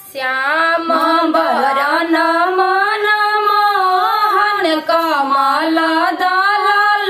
श्याम बरन मन मोहन कमल दल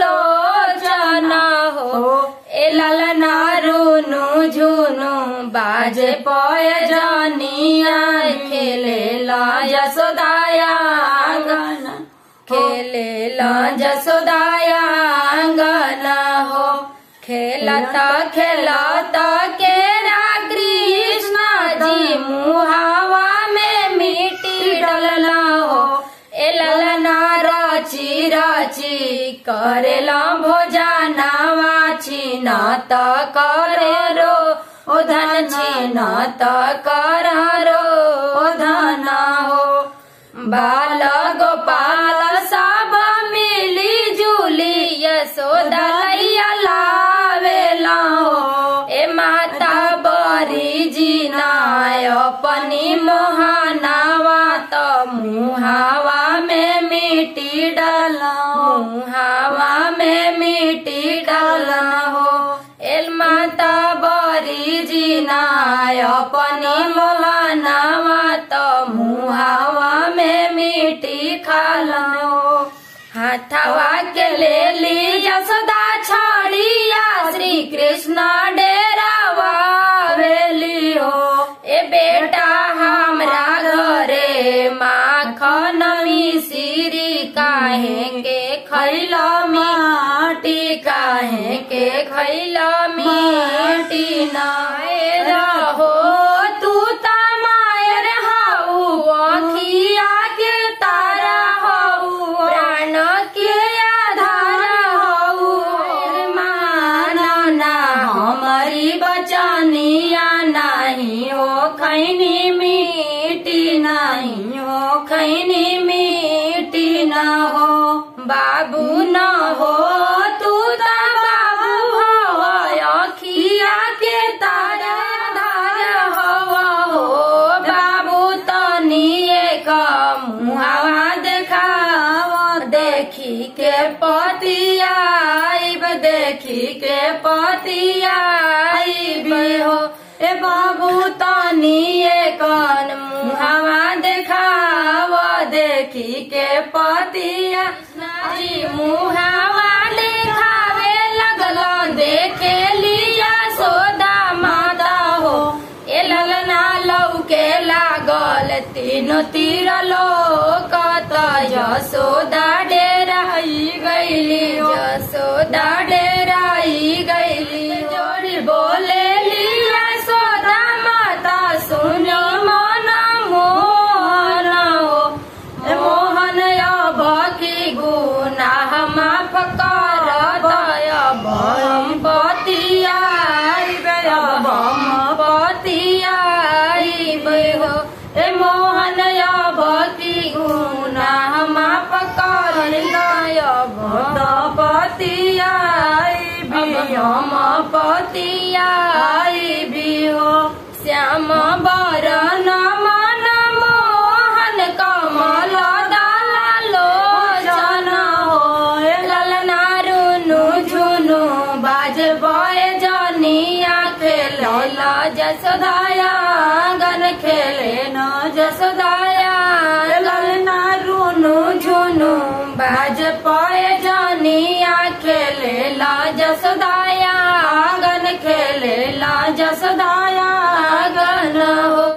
लोचन हो। ए ललना रुनु झुनु बाजे पयजनिया खेले ला यशोदाया आंगन, खेले ला यशोदाया आंगन हो। खेलता खेलता केरा कृष्ण जी मुहावा में मिट्टी डलना हो। ए ललना रची रची करेला भोजनावा छीन त करे रो ओ धन छीन त कर रो ओ धन हो। बाल गोपाल सब मिली जुली यशोदा लैया लावेला हो। ए माता बरी जिनाय अपनी मोहनावा त मुहावा में मिट्टी डाला, मुहावा में मिट्टी डाला हो। एल माता बरी जिनाय अपनी मोहनावा त मुहावा में मिट्टी खाला हो। हाथवा के ले ली यशोदा छड़िया श्री कृष्ण डेरावा वेली हो। ए बेटा हमरा घरे माखन मिश्री काहे के खैला माटी, काहे के खैला मिट्टी नाय रहो। तू त मायर हऊ अखिया के तारा हऊ, प्राण के आधार हऊ। मानना हमारी बचनिया नहीं हो खैनी मिट्टी, नहीं हो खैनी मिट्टी न हो। बाबू न हो तू त बाबू हो अखिया के तारा धार हो। बाबू तनिए का मुहावा देखाव, देखी के पतिया आइब, देखी के पतिया आइब हो। ए बाबू तनिए कन मुहावा देखाव, देखी के पतिया जी मुहावा देखावे लगल, देखे लिया सोदा माता हो। ए ललना लौके लागल तीनों तीर लोकत, यशोदा डेराई गईली, यशोदा डेराई गईली। जोड़ी बोले लिया सोदा माता सुनी मन मोहन हो। मोहन अब की गुनाह माफ कर दया हम पतिया अब हम पतिया हो। ए मोहन अब की गुनाह माफ कर दया पतिया हम पतिया हो। श्याम बरन मन मोहन कमल दल लोचन हो। ललना रुनु झुनु बाज पयजनिया खेले यशोदाया आंगन, खेले न यशोदाया। ललना रुनु झुनु बाज पयजनिया खेले यशोदाया आंगन, खेले यशोदाया आंगन।